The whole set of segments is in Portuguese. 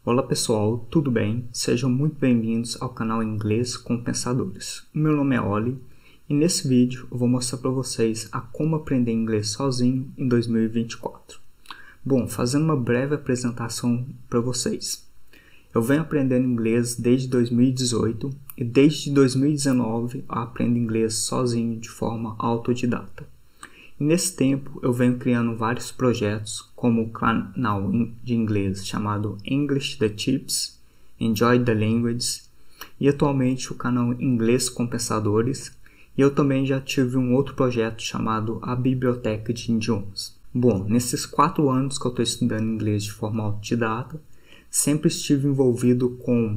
Olá pessoal, tudo bem? Sejam muito bem-vindos ao canal Inglês com Pensadores. O meu nome é Oli e nesse vídeo eu vou mostrar para vocês a como aprender inglês sozinho em 2024. Bom, fazendo uma breve apresentação para vocês. Eu venho aprendendo inglês desde 2018 e desde 2019 eu aprendo inglês sozinho de forma autodidata. E nesse tempo eu venho criando vários projetos, como o canal de inglês chamado English the Tips, Enjoy the Language, e atualmente o canal Inglês com Pensadores, e eu também já tive um outro projeto chamado a Biblioteca de Idiomas. Bom, nesses 4 anos que eu estou estudando inglês de forma autodidata, sempre estive envolvido com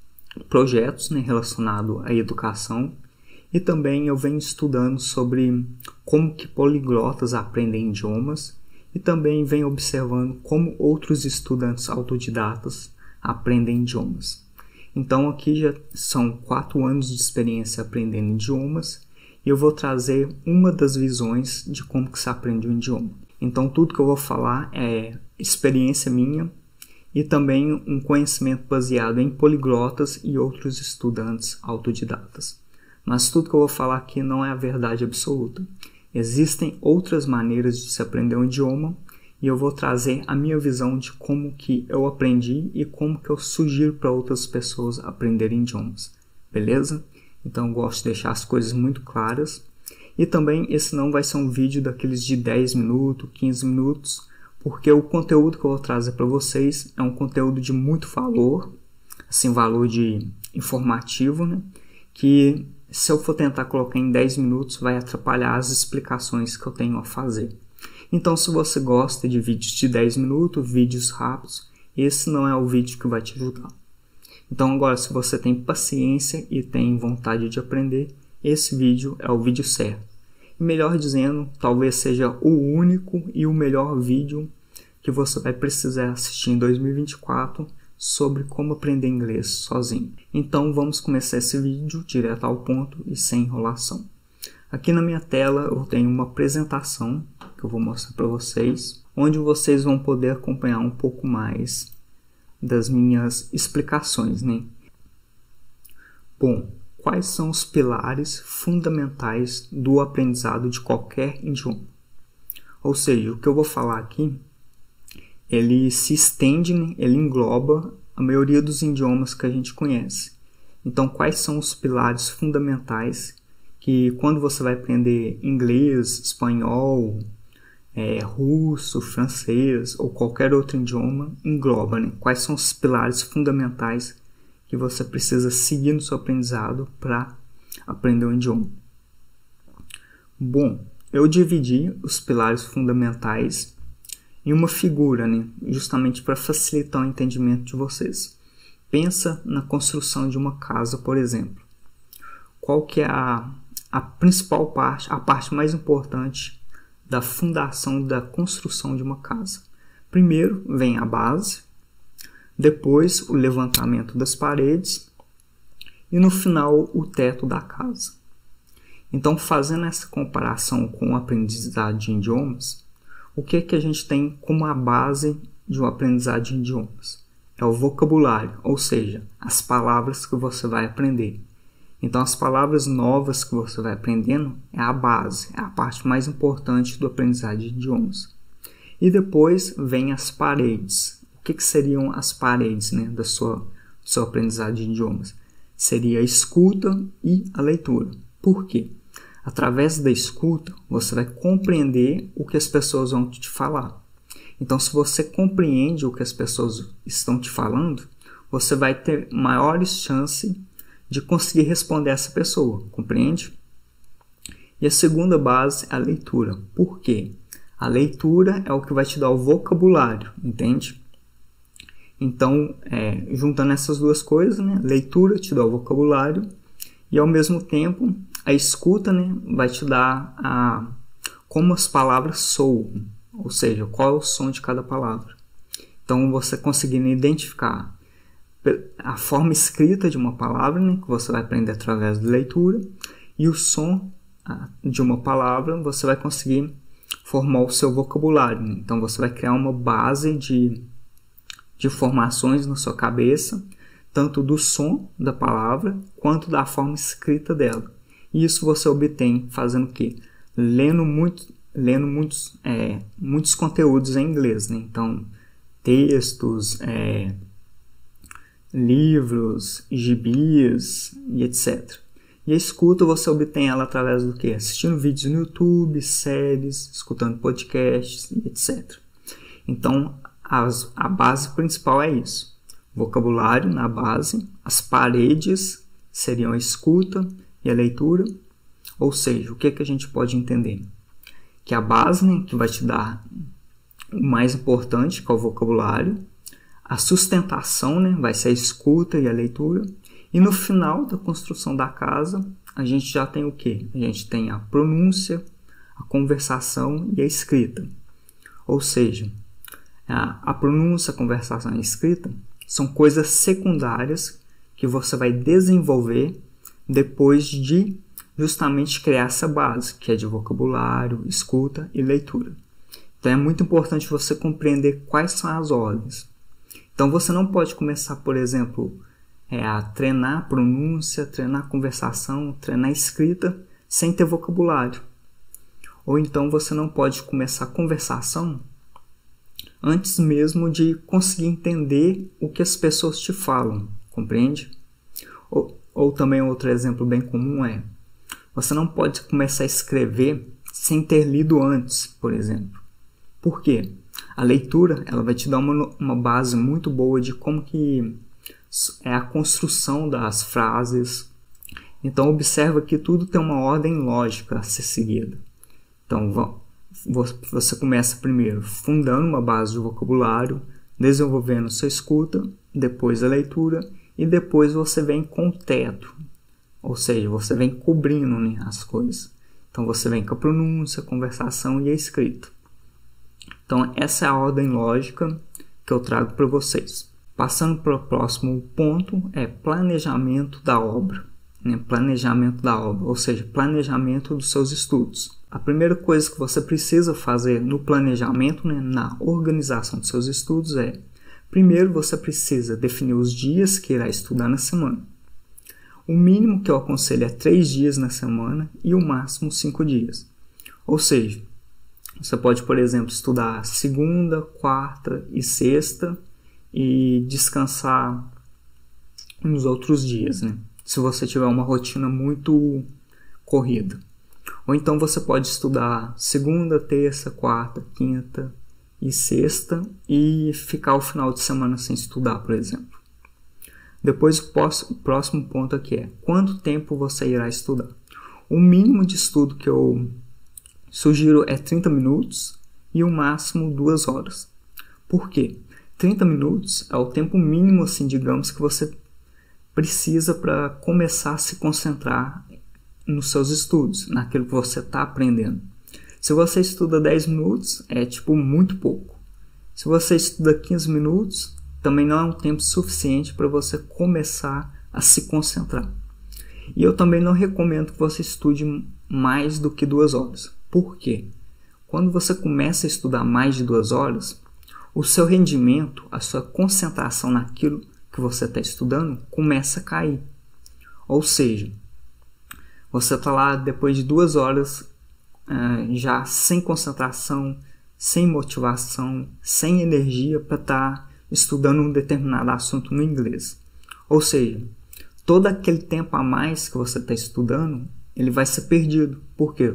projetos relacionados à educação, e também eu venho estudando sobre como que poliglotas aprendem idiomas e também venho observando como outros estudantes autodidatas aprendem idiomas. Então aqui já são 4 anos de experiência aprendendo idiomas e eu vou trazer uma das visões de como que se aprende um idioma. Então tudo que eu vou falar é experiência minha e também um conhecimento baseado em poliglotas e outros estudantes autodidatas. Mas tudo que eu vou falar aqui não é a verdade absoluta. Existem outras maneiras de se aprender um idioma e eu vou trazer a minha visão de como que eu aprendi e como que eu sugiro para outras pessoas aprenderem idiomas. Beleza? Então eu gosto de deixar as coisas muito claras. E também esse não vai ser um vídeo daqueles de 10 minutos, 15 minutos, porque o conteúdo que eu vou trazer para vocês é um conteúdo de muito valor, assim, valor de informativo, que se eu for tentar colocar em 10 minutos, vai atrapalhar as explicações que eu tenho a fazer. Então, se você gosta de vídeos de 10 minutos, vídeos rápidos, esse não é o vídeo que vai te ajudar. Então, agora, se você tem paciência e tem vontade de aprender, esse vídeo é o vídeo certo. E melhor dizendo, talvez seja o único e o melhor vídeo que você vai precisar assistir em 2024 sobre como aprender inglês sozinho. Então vamos começar esse vídeo direto ao ponto e sem enrolação. Aqui na minha tela eu tenho uma apresentação que eu vou mostrar para vocês, onde vocês vão poder acompanhar um pouco mais das minhas explicações, Bom, quais são os pilares fundamentais do aprendizado de qualquer idioma? Ou seja, o que eu vou falar aqui ele se estende, ele engloba a maioria dos idiomas que a gente conhece. Então, quais são os pilares fundamentais que quando você vai aprender inglês, espanhol, russo, francês ou qualquer outro idioma, engloba, Quais são os pilares fundamentais que você precisa seguir no seu aprendizado para aprender um idioma? Bom, eu dividi os pilares fundamentais em uma figura, justamente para facilitar o entendimento de vocês. Pensa na construção de uma casa, por exemplo. Qual que é a principal parte, a parte mais importante da fundação da construção de uma casa? Primeiro vem a base, depois o levantamento das paredes e no final o teto da casa. Então, fazendo essa comparação com o aprendizado de idiomas, o que a gente tem como a base de um aprendizado de idiomas? É o vocabulário, ou seja, as palavras que você vai aprender. Então, as palavras novas que você vai aprendendo é a base, é a parte mais importante do aprendizado de idiomas. E depois vem as paredes. O que seriam as paredes do seu aprendizado de idiomas? Seria a escuta e a leitura. Por quê? Através da escuta, você vai compreender o que as pessoas vão te falar. Então, se você compreende o que as pessoas estão te falando, você vai ter maiores chances de conseguir responder essa pessoa, compreende? E a segunda base é a leitura. Por quê? A leitura é o que vai te dar o vocabulário, entende? Então, juntando essas duas coisas, leitura te dá o vocabulário e, ao mesmo tempo, a escuta vai te dar como as palavras soam, ou seja, qual é o som de cada palavra. Então, você conseguindo identificar a forma escrita de uma palavra, que você vai aprender através da leitura, e o som de uma palavra, você vai conseguir formar o seu vocabulário. Então, você vai criar uma base de de informações na sua cabeça, tanto do som da palavra quanto da forma escrita dela. E isso você obtém fazendo o quê? Lendo muitos conteúdos em inglês, né? Então, textos, livros, gibis e etc. E a escuta você obtém ela através do quê? Assistindo vídeos no YouTube, séries, escutando podcasts e etc. Então, a base principal é isso. Vocabulário na base, as paredes seriam a escuta e a leitura. Ou seja, o que a gente pode entender? Que a base, né, que vai te dar o mais importante, que é o vocabulário. A sustentação, né, vai ser a escuta e a leitura. E no final da construção da casa, a gente já tem o quê? A gente tem a pronúncia, a conversação e a escrita. Ou seja, a pronúncia, a conversação e a escrita são coisas secundárias que você vai desenvolver depois de justamente criar essa base, que é de vocabulário, escuta e leitura. Então é muito importante você compreender quais são as ordens. Então você não pode começar, por exemplo, a treinar a pronúncia, treinar a conversação, treinar a escrita sem ter vocabulário. Ou então você não pode começar a conversação antes mesmo de conseguir entender o que as pessoas te falam, compreende? Ou também outro exemplo bem comum é, você não pode começar a escrever sem ter lido antes, por exemplo. Por quê? A leitura ela vai te dar uma base muito boa de como que é a construção das frases. Então observa que tudo tem uma ordem lógica a ser seguida. Então você começa primeiro fundando uma base de vocabulário, desenvolvendo sua escuta, depois a leitura e depois você vem com o teto. Ou seja, você vem cobrindo, né, as coisas. Então você vem com a pronúncia, a conversação e a escrita. Então essa é a ordem lógica que eu trago para vocês. Passando para o próximo ponto é planejamento da obra. Né? Planejamento da obra, ou seja, planejamento dos seus estudos. A primeira coisa que você precisa fazer no planejamento, né, na organização dos seus estudos é, primeiro você precisa definir os dias que irá estudar na semana. O mínimo que eu aconselho é 3 dias na semana e o máximo 5 dias. Ou seja, você pode, por exemplo, estudar segunda, quarta e sexta e descansar nos outros dias, né? Se você tiver uma rotina muito corrida. Ou então você pode estudar segunda, terça, quarta, quinta e sexta e ficar o final de semana sem estudar, por exemplo. Depois o próximo ponto aqui é quanto tempo você irá estudar. O mínimo de estudo que eu sugiro é 30 minutos e o máximo 2 horas. Por quê? 30 minutos é o tempo mínimo, assim, digamos, que você precisa para começar a se concentrar nos seus estudos, naquilo que você está aprendendo. Se você estuda 10 minutos, é muito pouco. Se você estuda 15 minutos, também não é um tempo suficiente para você começar a se concentrar. E eu também não recomendo que você estude mais do que 2 horas. Por quê? Quando você começa a estudar mais de 2 horas, o seu rendimento, a sua concentração naquilo que você está estudando começa a cair. Ou seja, você está lá depois de 2 horas já sem concentração, sem motivação, sem energia para estar estudando um determinado assunto no inglês. Ou seja, todo aquele tempo a mais que você está estudando, ele vai ser perdido. Por quê?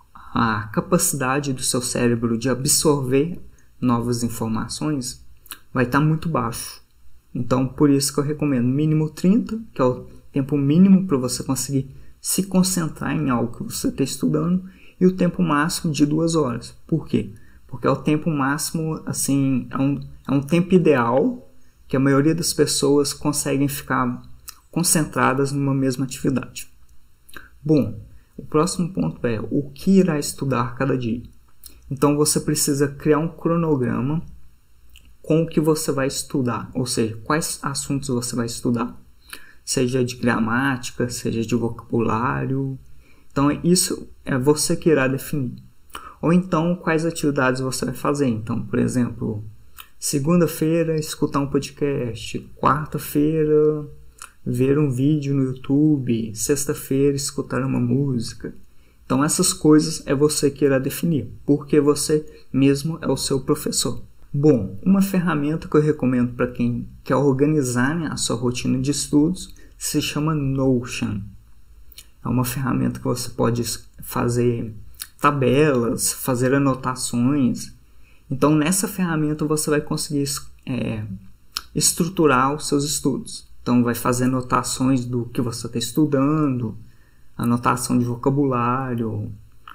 A capacidade do seu cérebro de absorver novas informações vai estar muito baixo. Então, por isso que eu recomendo mínimo 30, que é o tempo mínimo para você conseguir se concentrar em algo que você está estudando, e o tempo máximo de 2 horas. Por quê? Porque é o tempo máximo, assim, é um tempo ideal que a maioria das pessoas conseguem ficar concentradas numa mesma atividade. Bom, o próximo ponto é o que irá estudar cada dia. Então você precisa criar um cronograma com o que você vai estudar, ou seja, quais assuntos você vai estudar, seja de gramática, seja de vocabulário. Então isso é você que irá definir. Ou então quais atividades você vai fazer. Então, por exemplo, Segunda-feira, escutar um podcast. Quarta-feira, ver um vídeo no YouTube. Sexta-feira, escutar uma música. Então, essas coisas é você que irá definir, porque você mesmo é o seu professor. Bom, uma ferramenta que eu recomendo para quem quer organizar, né, a sua rotina de estudos se chama Notion. É uma ferramenta que você pode fazer tabelas, fazer anotações. Então, nessa ferramenta você vai conseguir estruturar os seus estudos. Então, vai fazer anotações do que você está estudando, anotação de vocabulário,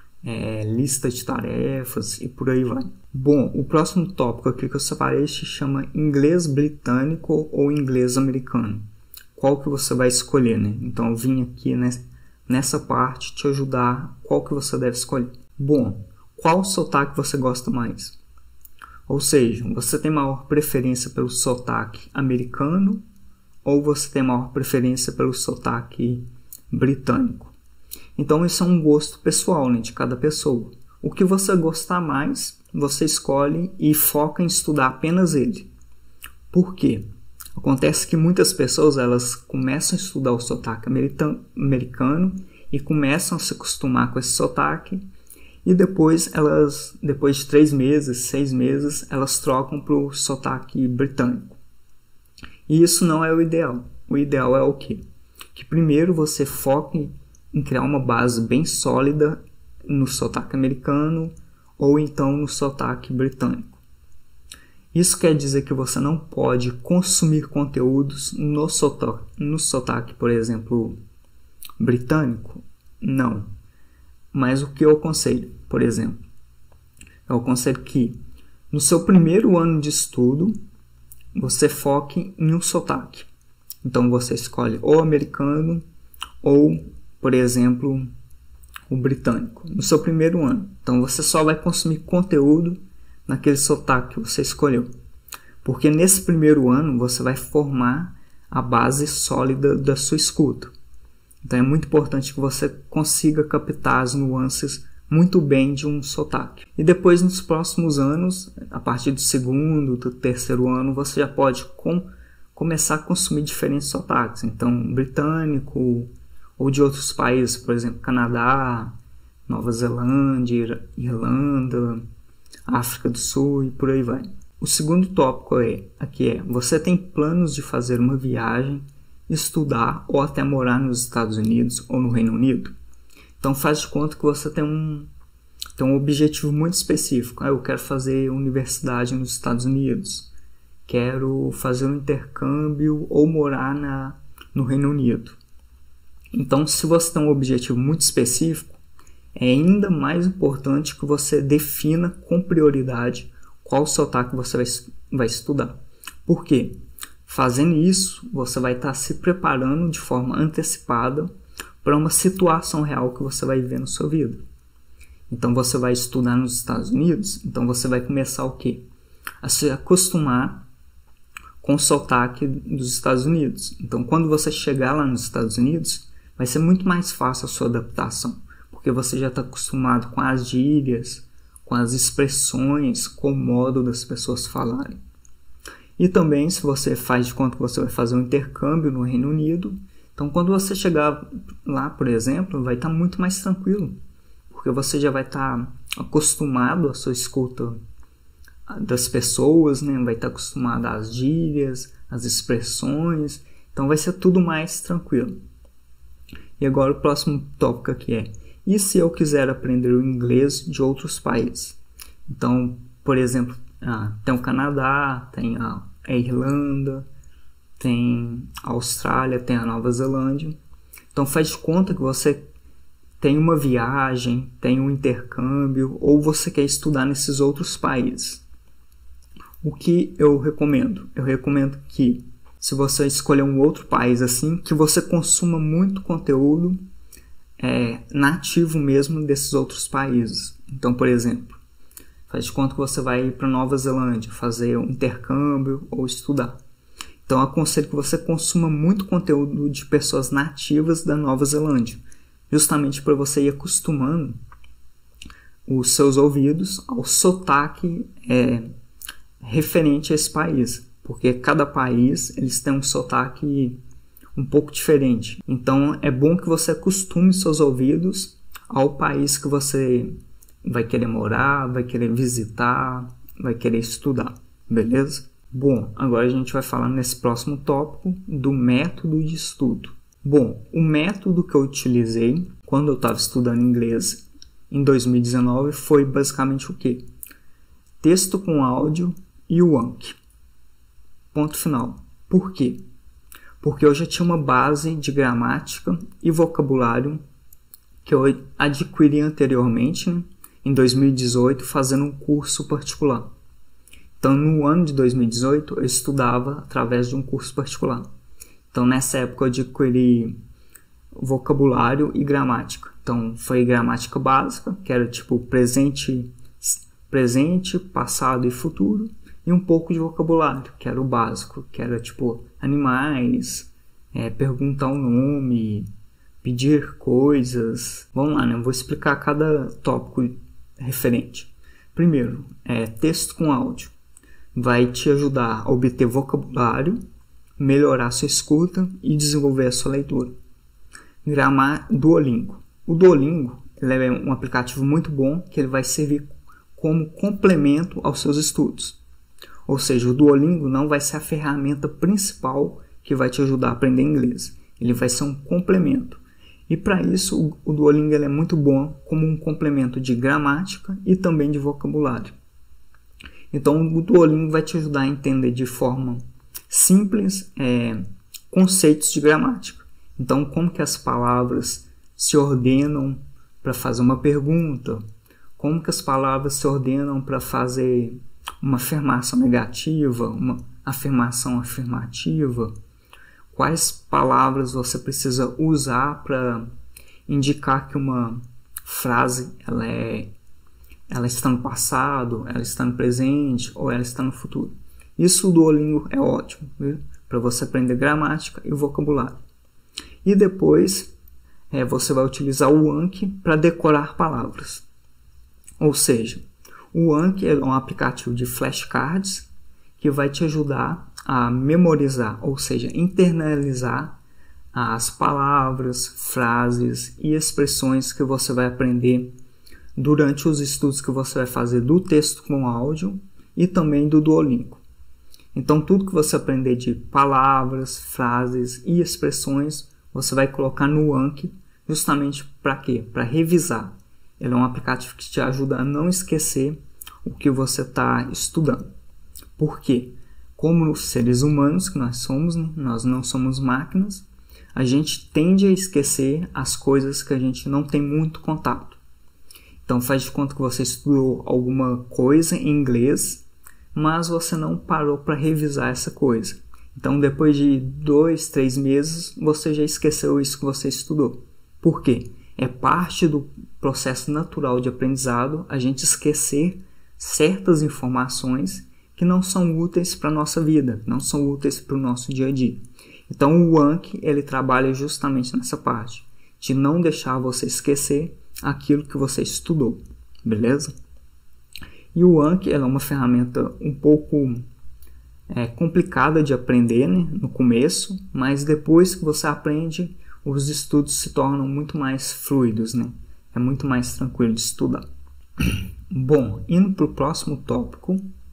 lista de tarefas e por aí vai. Bom, o próximo tópico aqui que eu separei se chama inglês britânico ou inglês americano. Qual que você vai escolher, né? Então eu vim aqui nessa parte te ajudar qual que você deve escolher. Bom, qual sotaque você gosta mais? Ou seja, você tem maior preferência pelo sotaque americano ou você tem maior preferência pelo sotaque britânico? Então isso é um gosto pessoal, né, de cada pessoa. O que você gostar mais, você escolhe e foca em estudar apenas ele. Por quê? Acontece que muitas pessoas elas começam a estudar o sotaque americano e começam a se acostumar com esse sotaque e depois de 3 meses, 6 meses, elas trocam para o sotaque britânico. E isso não é o ideal. O ideal é o quê? Que primeiro você foque em criar uma base bem sólida no sotaque americano ou então no sotaque britânico. Isso quer dizer que você não pode consumir conteúdos no sotaque, por exemplo, britânico? Não. Mas o que eu aconselho, por exemplo? Eu aconselho que no seu primeiro ano de estudo você foque em um sotaque. Então você escolhe ou americano ou, por exemplo, o britânico, no seu primeiro ano. Então você só vai consumir conteúdo naquele sotaque que você escolheu. Porque nesse primeiro ano você vai formar a base sólida da sua escuta. Então é muito importante que você consiga captar as nuances muito bem de um sotaque. E depois nos próximos anos, a partir do segundo, do terceiro ano, você já pode começar a consumir diferentes sotaques. Então britânico ou de outros países, por exemplo, Canadá, Nova Zelândia, Irlanda, África do Sul e por aí vai. O segundo tópico aqui é: você tem planos de fazer uma viagem, estudar ou até morar nos Estados Unidos ou no Reino Unido? Então faz de conta que você tem um objetivo muito específico. Eu quero fazer universidade nos Estados Unidos, quero fazer um intercâmbio ou morar no Reino Unido. Então, se você tem um objetivo muito específico, é ainda mais importante que você defina com prioridade qual sotaque você vai estudar. Por quê? Fazendo isso, você vai estar se preparando de forma antecipada para uma situação real que você vai viver na sua vida. Então, você vai estudar nos Estados Unidos, então você vai começar o quê? A se acostumar com o sotaque dos Estados Unidos. Então, quando você chegar lá nos Estados Unidos, vai ser muito mais fácil a sua adaptação, porque você já está acostumado com as gírias, com as expressões, com o modo das pessoas falarem. E também, se você faz de conta que você vai fazer um intercâmbio no Reino Unido, então quando você chegar lá, por exemplo, vai estar muito mais tranquilo, porque você já vai estar acostumado à sua escuta das pessoas, né? Vai estar acostumado às gírias, às expressões, então vai ser tudo mais tranquilo. E agora o próximo tópico aqui é: e se eu quiser aprender o inglês de outros países? Então, por exemplo, tem o Canadá, tem a Irlanda, tem a Austrália, tem a Nova Zelândia. Então faz de conta que você tem uma viagem, tem um intercâmbio, ou você quer estudar nesses outros países. O que eu recomendo? Eu recomendo que, se você escolher um outro país assim, que você consuma muito conteúdo nativo mesmo desses outros países. Então, por exemplo, faz de conta que você vai para Nova Zelândia fazer um intercâmbio ou estudar. Então, eu aconselho que você consuma muito conteúdo de pessoas nativas da Nova Zelândia, justamente para você ir acostumando os seus ouvidos ao sotaque referente a esse país, porque cada país eles têm um sotaque um pouco diferente. Então é bom que você acostume seus ouvidos ao país que você vai querer morar, vai querer visitar, vai querer estudar, beleza? Bom, agora a gente vai falar nesse próximo tópico do método de estudo. Bom, o método que eu utilizei quando eu estava estudando inglês em 2019 foi basicamente o quê? Texto com áudio e o Anki. Ponto final. Por quê? Porque eu já tinha uma base de gramática e vocabulário que eu adquiri anteriormente, né, em 2018, fazendo um curso particular. Então, no ano de 2018, eu estudava através de um curso particular. Então, nessa época, eu adquiri vocabulário e gramática. Então, foi gramática básica, que era tipo presente, passado e futuro. E um pouco de vocabulário, que era o básico, que era tipo animais, perguntar o nome, pedir coisas. Vamos lá, né? Eu vou explicar cada tópico referente. Primeiro, texto com áudio. Vai te ajudar a obter vocabulário, melhorar sua escuta e desenvolver a sua leitura. Duolingo. O Duolingo ele é um aplicativo muito bom que ele vai servir como complemento aos seus estudos. Ou seja, o Duolingo não vai ser a ferramenta principal que vai te ajudar a aprender inglês. Ele vai ser um complemento. E para isso, o Duolingo ele é muito bom como um complemento de gramática e também de vocabulário. Então, o Duolingo vai te ajudar a entender de forma simples conceitos de gramática. Então, como que as palavras se ordenam para fazer uma pergunta, como que as palavras se ordenam para fazer uma afirmação negativa, uma afirmação afirmativa, quais palavras você precisa usar para indicar que uma frase ela está no passado, ela está no presente ou ela está no futuro. Isso o Duolingo é ótimo, para você aprender gramática e vocabulário. E depois você vai utilizar o Anki para decorar palavras. Ou seja, o Anki é um aplicativo de flashcards que vai te ajudar a memorizar, ou seja, internalizar as palavras, frases e expressões que você vai aprender durante os estudos que você vai fazer do texto com áudio e também do Duolingo. Então, tudo que você aprender de palavras, frases e expressões, você vai colocar no Anki justamente para quê? Para revisar. Ele é um aplicativo que te ajuda a não esquecer o que você está estudando. Por quê? Como seres humanos que nós somos, né? Nós não somos máquinas, a gente tende a esquecer as coisas que a gente não tem muito contato. Então faz de conta que você estudou alguma coisa em inglês, mas você não parou para revisar essa coisa. Então depois de 2, 3 meses, você já esqueceu isso que você estudou. Por quê? É parte do processo natural de aprendizado a gente esquecer certas informações que não são úteis para a nossa vida, não são úteis para o nosso dia a dia. Então o Anki ele trabalha justamente nessa parte, de não deixar você esquecer aquilo que você estudou, beleza? E o Anki é uma ferramenta um pouco complicada de aprender, né, no começo, mas depois que você aprende, os estudos se tornam muito mais fluidos, né? É muito mais tranquilo de estudar. Bom, indo para o próximo tópico,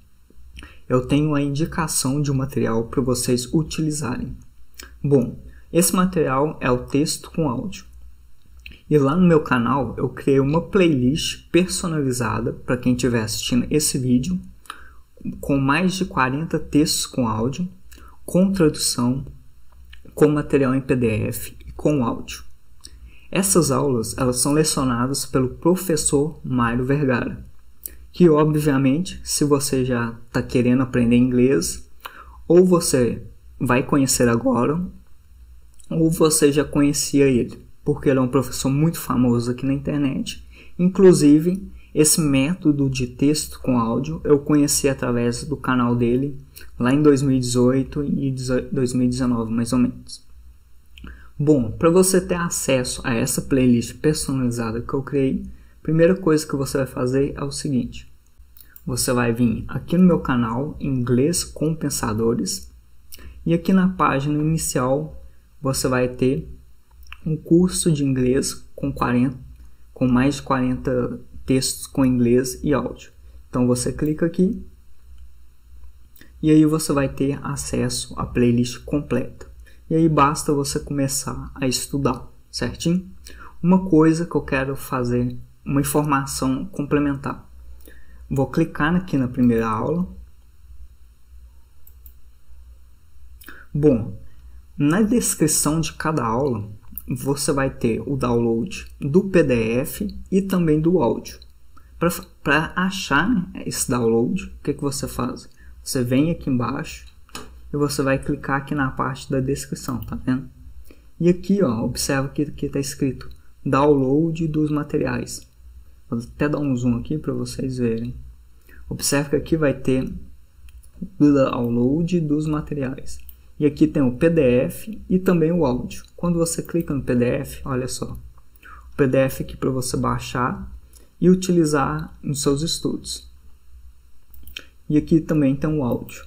eu tenho a indicação de um material para vocês utilizarem. Bom, esse material é o texto com áudio. E lá no meu canal eu criei uma playlist personalizada para quem estiver assistindo esse vídeo, com mais de 40 textos com áudio, com tradução, com material em PDF e com áudio. Essas aulas elas são lecionadas pelo professor Mário Vergara, que obviamente, se você já está querendo aprender inglês, ou você vai conhecer agora, ou você já conhecia ele, porque ele é um professor muito famoso aqui na internet. Inclusive, esse método de texto com áudio eu conheci através do canal dele, lá em 2018 e 2019, mais ou menos. Bom, para você ter acesso a essa playlist personalizada que eu criei, a primeira coisa que você vai fazer é o seguinte. você vai vir aqui no meu canal, Inglês com Pensadores, e aqui na página inicial você vai ter um curso de inglês com mais de 40 textos com inglês e áudio. Então você clica aqui e aí você vai ter acesso à playlist completa. E aí basta você começar a estudar, certinho? Uma coisa que eu quero fazer, uma informação complementar. Vou clicar aqui na primeira aula. Bom, na descrição de cada aula, você vai ter o download do PDF e também do áudio. Para achar esse download, o que você faz? Você vem aqui embaixo e você vai clicar aqui na parte da descrição, tá vendo? E aqui, ó, observa que está escrito download dos materiais. Vou até dar um zoom aqui para vocês verem. Observe que aqui vai ter o download dos materiais. E aqui tem o PDF e também o áudio. Quando você clica no PDF, olha só, o PDF aqui para você baixar e utilizar nos seus estudos. E aqui também tem o áudio,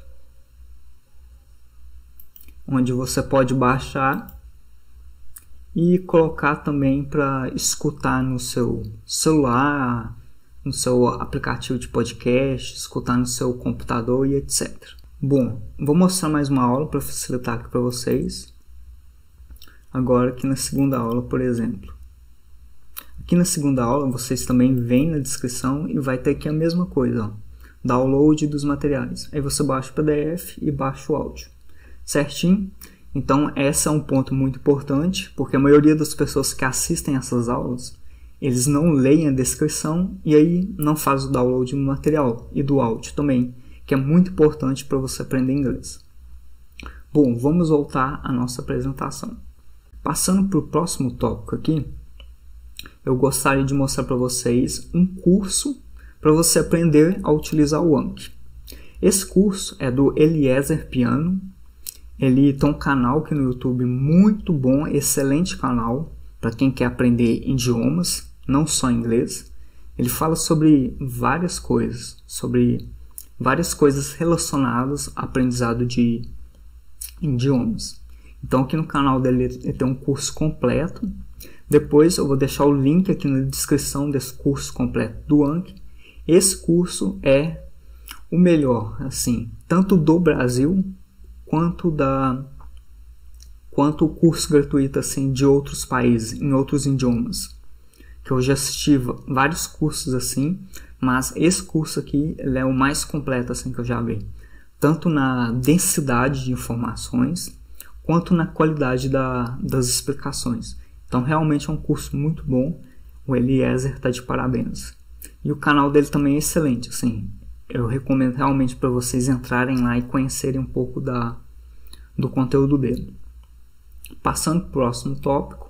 onde você pode baixar e colocar também para escutar no seu celular, no seu aplicativo de podcast, escutar no seu computador e etc. Bom, vou mostrar mais uma aula para facilitar aqui para vocês. Agora aqui na segunda aula, por exemplo. Aqui na segunda aula vocês também vêm na descrição e vai ter aqui a mesma coisa, ó, download dos materiais. Aí você baixa o PDF e baixa o áudio, certinho? Então esse é um ponto muito importante, porque a maioria das pessoas que assistem essas aulas, eles não leem a descrição e aí não faz o download do material e do áudio também, que é muito importante para você aprender inglês. Bom, vamos voltar à nossa apresentação. Passando para o próximo tópico aqui, eu gostaria de mostrar para vocês um curso para você aprender a utilizar o Anki. Esse curso é do Eliezer Piano. Ele tem um canal aqui no YouTube muito bom, excelente canal para quem quer aprender idiomas, não só inglês. Ele fala sobre várias coisas relacionadas ao aprendizado de idiomas. Então aqui no canal dele ele tem um curso completo. Depois eu vou deixar o link aqui na descrição desse curso completo do Anki. Esse curso é o melhor, assim, tanto do Brasil quanto o curso gratuito assim de outros países, em outros idiomas. Que eu já assisti vários cursos assim, mas esse curso aqui ele é o mais completo assim que eu já vi, tanto na densidade de informações quanto na qualidade das explicações. Então realmente é um curso muito bom. O Eliezer está de parabéns. E o canal dele também é excelente, assim. Eu recomendo realmente para vocês entrarem lá e conhecerem um pouco do conteúdo dele. Passando para o próximo tópico.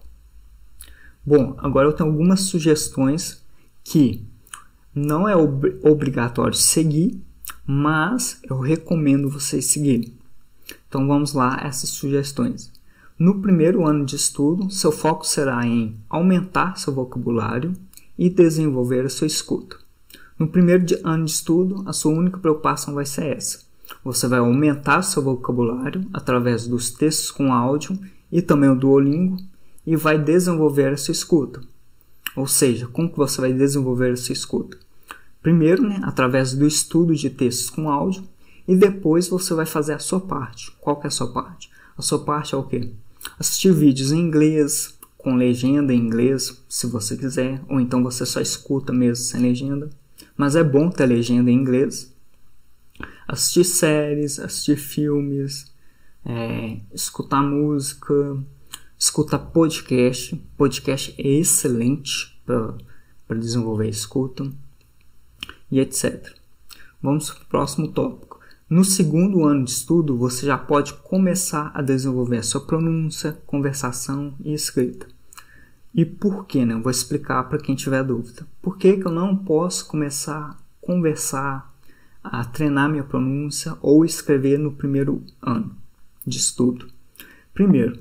Bom, agora eu tenho algumas sugestões que não é obrigatório seguir, mas eu recomendo vocês seguirem. Então vamos lá, essas sugestões. No primeiro ano de estudo, seu foco será em aumentar seu vocabulário e desenvolver a sua escuta. No primeiro ano de estudo, a sua única preocupação vai ser essa. Você vai aumentar seu vocabulário através dos textos com áudio e também o Duolingo e vai desenvolver a sua escuta. Ou seja, como que você vai desenvolver a sua escuta? Primeiro, através do estudo de textos com áudio e depois você vai fazer a sua parte. Qual que é a sua parte? A sua parte é o quê? Assistir vídeos em inglês, com legenda em inglês, se você quiser, ou então você só escuta mesmo sem legenda, mas é bom ter legenda em inglês. Assistir séries, assistir filmes, escutar música, escutar podcast. Podcast é excelente para desenvolver a escuta e etc. Vamos para o próximo tópico. No segundo ano de estudo, você já pode começar a desenvolver a sua pronúncia, conversação e escrita. E por quê? Eu vou explicar para quem tiver dúvida. Por que eu não posso começar a conversar, a treinar minha pronúncia ou escrever no primeiro ano de estudo? Primeiro,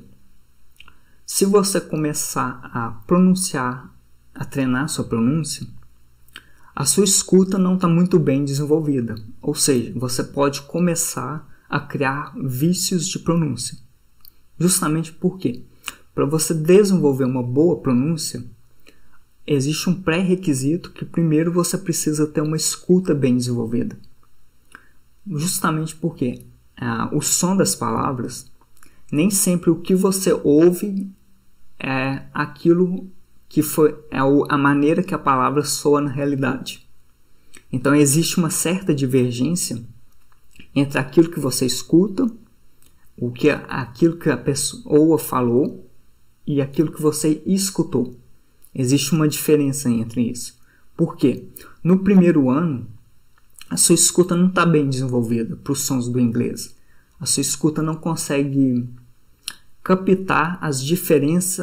se você começar a pronunciar, a treinar sua pronúncia, a sua escuta não está muito bem desenvolvida, ou seja, você pode começar a criar vícios de pronúncia. Justamente porque, para você desenvolver uma boa pronúncia, existe um pré-requisito que primeiro você precisa ter uma escuta bem desenvolvida. Justamente porque o som das palavras, nem sempre o que você ouve é aquilo que a maneira que a palavra soa na realidade. Então existe uma certa divergência entre aquilo que você escuta, aquilo que a pessoa falou e aquilo que você escutou. Existe uma diferença entre isso. Por quê? No primeiro ano, a sua escuta não está bem desenvolvida para os sons do inglês. A sua escuta não consegue captar as diferentes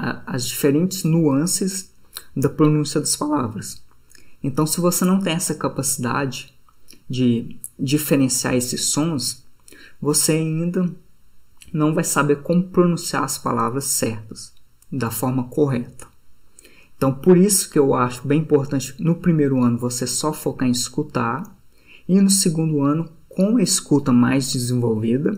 nuances da pronúncia das palavras. Então, se você não tem essa capacidade de diferenciar esses sons, você ainda não vai saber como pronunciar as palavras certas, da forma correta. Então, por isso que eu acho bem importante no primeiro ano você só focar em escutar, e no segundo ano, com a escuta mais desenvolvida,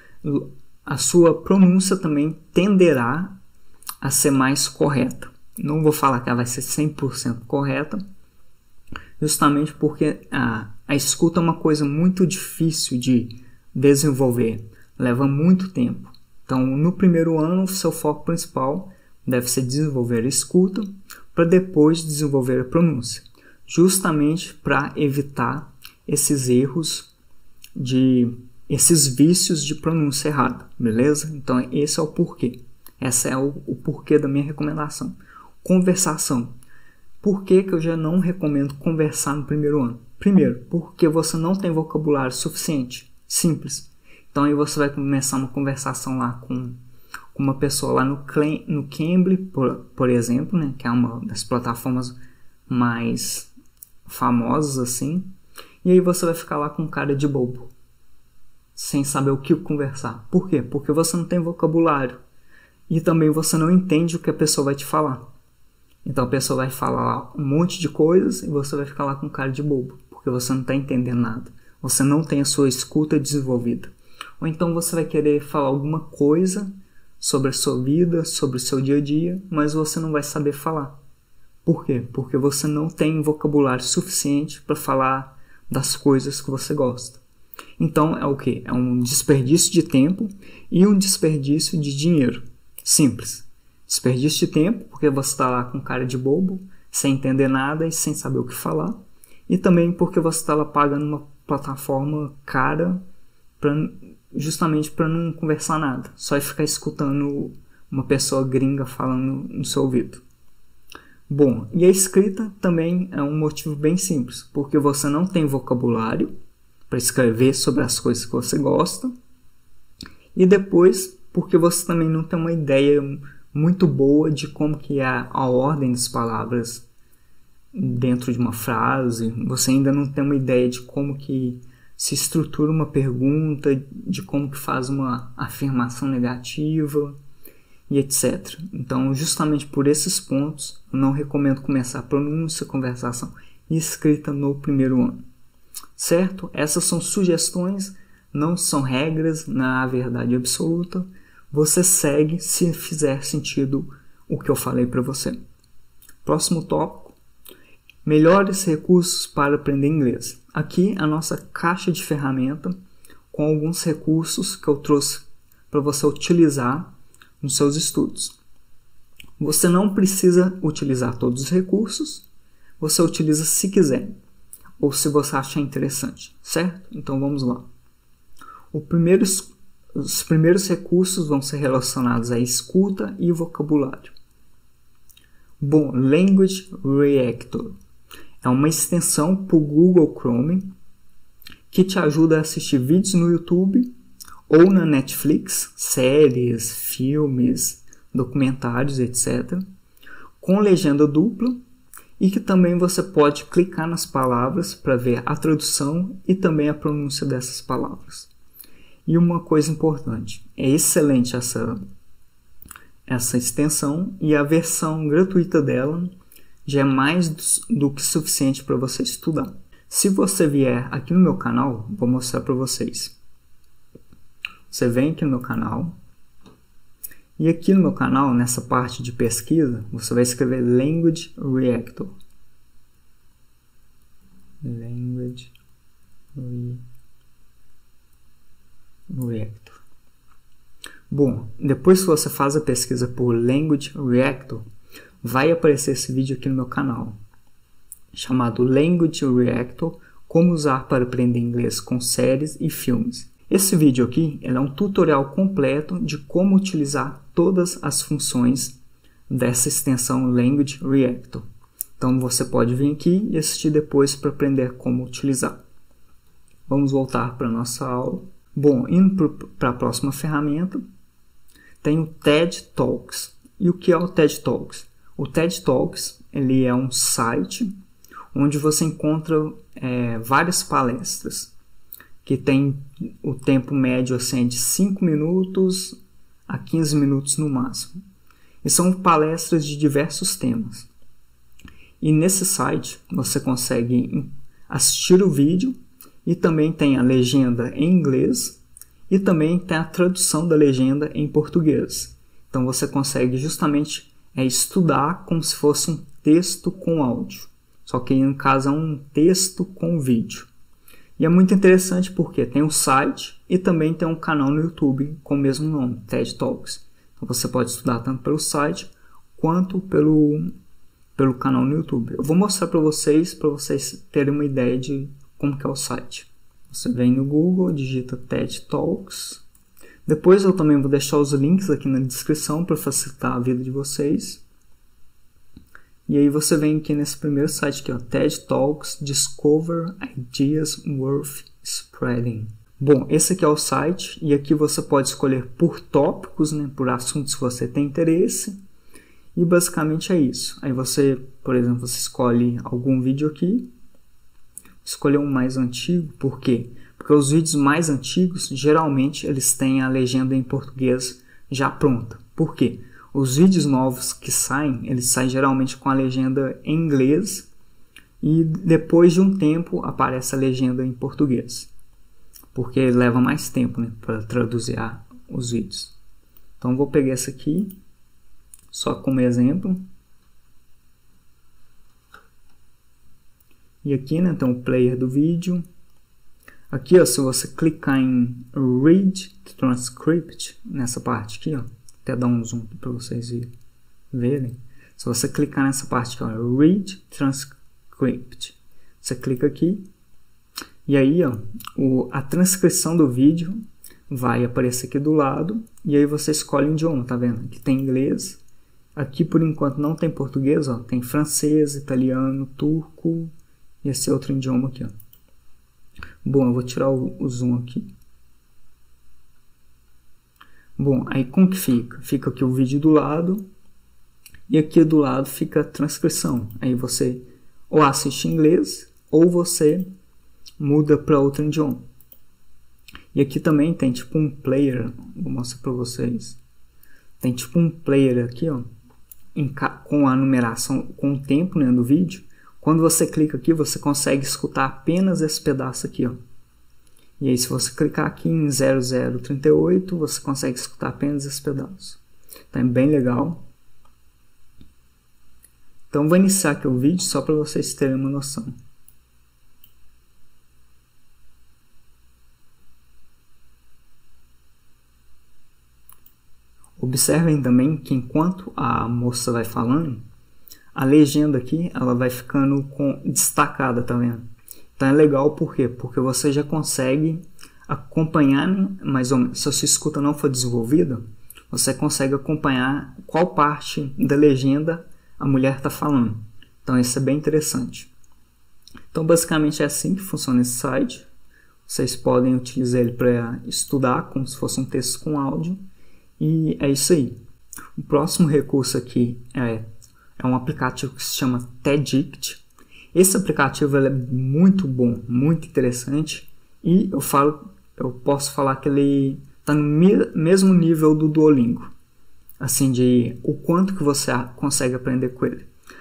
a sua pronúncia também tenderá a ser mais correta. Não vou falar que ela vai ser 100% correta, justamente porque a escuta é uma coisa muito difícil de desenvolver, leva muito tempo. Então, no primeiro ano, o seu foco principal deve ser desenvolver a escuta para depois desenvolver a pronúncia, justamente para evitar esses erros, esses vícios de pronúncia errada, beleza? Então esse é o porquê. Esse é o porquê da minha recomendação. Conversação. Por que eu já não recomendo conversar no primeiro ano? Primeiro, porque você não tem vocabulário suficiente. Simples. Então aí você vai começar uma conversação lá com uma pessoa lá no Cambly, por exemplo, né, que é uma das plataformas mais famosas assim. E aí você vai ficar lá com cara de bobo, sem saber o que conversar. Por quê? Porque você não tem vocabulário. E também você não entende o que a pessoa vai te falar. Então a pessoa vai falar um monte de coisas e você vai ficar lá com cara de bobo, porque você não está entendendo nada. Você não tem a sua escuta desenvolvida. Ou então você vai querer falar alguma coisa sobre a sua vida, sobre o seu dia a dia, mas você não vai saber falar. Por quê? Porque você não tem vocabulário suficiente para falar das coisas que você gosta. Então é o que? É um desperdício de tempo e um desperdício de dinheiro. Simples. Desperdício de tempo, porque você está lá com cara de bobo, sem entender nada e sem saber o que falar. E também porque você está lá pagando uma plataforma cara justamente para não conversar nada. Só ficar escutando uma pessoa gringa falando no seu ouvido. Bom, e a escrita também é um motivo bem simples, porque você não tem vocabulário para escrever sobre as coisas que você gosta, e depois porque você também não tem uma ideia muito boa de como que é a ordem das palavras dentro de uma frase, você ainda não tem uma ideia de como que se estrutura uma pergunta, de como que faz uma afirmação negativa, e etc. Então, justamente por esses pontos, eu não recomendo começar pronúncia, conversação e escrita no primeiro ano. Certo? Essas são sugestões, não são regras na verdade absoluta. Você segue se fizer sentido o que eu falei para você. Próximo tópico. Melhores recursos para aprender inglês. Aqui a nossa caixa de ferramenta com alguns recursos que eu trouxe para você utilizar nos seus estudos. Você não precisa utilizar todos os recursos, você utiliza se quiser, ou se você achar interessante, certo? Então vamos lá. Os primeiros recursos vão ser relacionados à escuta e vocabulário. Bom, Language Reactor é uma extensão para o Google Chrome que te ajuda a assistir vídeos no YouTube ou na Netflix, séries, filmes, documentários, etc., com legenda dupla, e que também você pode clicar nas palavras para ver a tradução e também a pronúncia dessas palavras. E uma coisa importante, é excelente essa extensão, e a versão gratuita dela já é mais do que suficiente para você estudar. Se você vier aqui no meu canal, vou mostrar para vocês. Você vem aqui no meu canal, e aqui no meu canal, nessa parte de pesquisa, você vai escrever Language Reactor. Language Reactor. Bom, depois que você faz a pesquisa por Language Reactor, vai aparecer esse vídeo aqui no meu canal, chamado Language Reactor, como usar para aprender inglês com séries e filmes. Esse vídeo aqui é um tutorial completo de como utilizar todas as funções dessa extensão Language Reactor. Então você pode vir aqui e assistir depois para aprender como utilizar. Vamos voltar para a nossa aula. Bom, indo para a próxima ferramenta, tem o TED Talks. E o que é o TED Talks? O TED Talks ele é um site onde você encontra várias palestras, que tem o tempo médio assim, de 5 minutos a 15 minutos no máximo. E são palestras de diversos temas. E nesse site você consegue assistir o vídeo e também tem a legenda em inglês e também tem a tradução da legenda em português. Então você consegue justamente estudar como se fosse um texto com áudio. Só que no caso é um texto com vídeo. E é muito interessante porque tem um site e também tem um canal no YouTube com o mesmo nome, TED Talks. Então você pode estudar tanto pelo site quanto pelo canal no YouTube. Eu vou mostrar para vocês terem uma ideia de como que é o site. Você vem no Google, digita TED Talks. Depois eu também vou deixar os links aqui na descrição para facilitar a vida de vocês. E aí você vem aqui nesse primeiro site aqui, ó, TED Talks Discover Ideas Worth Spreading. Bom, esse aqui é o site e aqui você pode escolher por tópicos, né, por assuntos que você tem interesse. E basicamente é isso. Aí você, por exemplo, você escolhe algum vídeo aqui. Escolher um mais antigo, por quê? Porque os vídeos mais antigos, geralmente, eles têm a legenda em português já pronta. Por quê? Os vídeos novos que saem, eles saem geralmente com a legenda em inglês e depois de um tempo aparece a legenda em português. Porque leva mais tempo, né, para traduzir os vídeos. Então vou pegar esse aqui, só como exemplo. E aqui, né, tem o player do vídeo. Aqui, ó, se você clicar em Read Transcript, nessa parte aqui, ó, até dar um zoom para vocês verem. Se você clicar nessa parte aqui, ó, Read Transcript, você clica aqui e aí, ó, a transcrição do vídeo vai aparecer aqui do lado e aí você escolhe o idioma, tá vendo? Aqui tem inglês, aqui por enquanto não tem português, ó, tem francês, italiano, turco e esse outro idioma aqui, ó. Bom, eu vou tirar o zoom aqui. Bom, aí como que fica? Fica aqui o vídeo do lado e aqui do lado fica a transcrição. Aí você ou assiste em inglês ou você muda para outro idioma. E aqui também tem tipo um player, vou mostrar para vocês. Tem tipo um player aqui, ó, com a numeração, com o tempo, né, do vídeo. Quando você clica aqui, você consegue escutar apenas esse pedaço aqui, ó. E aí, se você clicar aqui em 0038, você consegue escutar apenas esse pedaço. Então, é bem legal. Então, vou iniciar aqui o vídeo só para vocês terem uma noção. Observem também que enquanto a moça vai falando, a legenda aqui ela vai ficando destacada, tá vendo? Então é legal por quê? Porque você já consegue acompanhar, mais ou menos, se a sua escuta não for desenvolvida, você consegue acompanhar qual parte da legenda a mulher está falando. Então isso é bem interessante. Então basicamente é assim que funciona esse site. Vocês podem utilizar ele para estudar como se fosse um texto com áudio. E é isso aí. O próximo recurso aqui é um aplicativo que se chama TEDict. Esse aplicativo ele é muito bom, muito interessante e eu posso falar que ele está no mesmo nível do Duolingo, assim, de o quanto que você consegue aprender com ele.